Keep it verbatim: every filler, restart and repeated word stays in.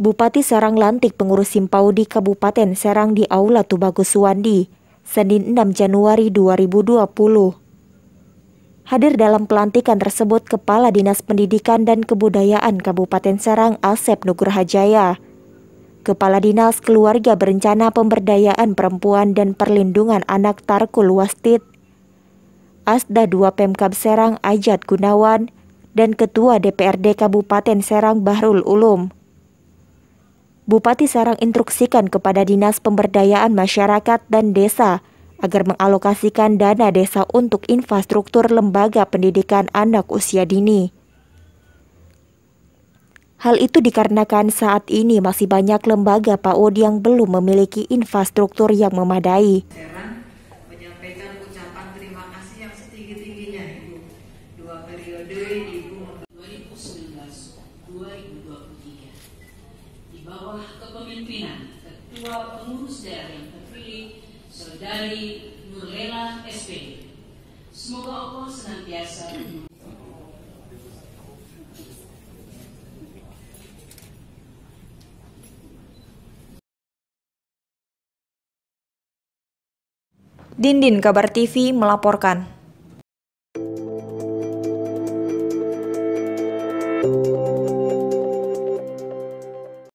Bupati Serang lantik pengurus Simpaudi Kabupaten Serang di Aula Tubagus Suwandi, Senin enam Januari dua ribu dua puluh. Hadir dalam pelantikan tersebut Kepala Dinas Pendidikan dan Kebudayaan Kabupaten Serang Asep Nugrahajaya, Kepala Dinas Keluarga Berencana Pemberdayaan Perempuan dan Perlindungan Anak Tarkul Wastid, Asda dua Pemkab Serang Ajat Gunawan, dan Ketua D P R D Kabupaten Serang Bahrul Ulum. Bupati Serang instruksikan kepada Dinas Pemberdayaan Masyarakat dan Desa agar mengalokasikan dana desa untuk infrastruktur lembaga pendidikan anak usia dini. Hal itu dikarenakan saat ini masih banyak lembaga P A U D yang belum memiliki infrastruktur yang memadai. Serang menyampaikan ucapan terima kasih yang setinggi-tingginya Ibu. Dua periode Ibu dua ribu sembilan belas sampai dua ribu dua puluh tiga di bawah kepemimpinan Ketua Pengurus Daerah yang terpilih Saudari Nurlela S P D. Semoga Allah senantiasa Dindin Kabar T V melaporkan.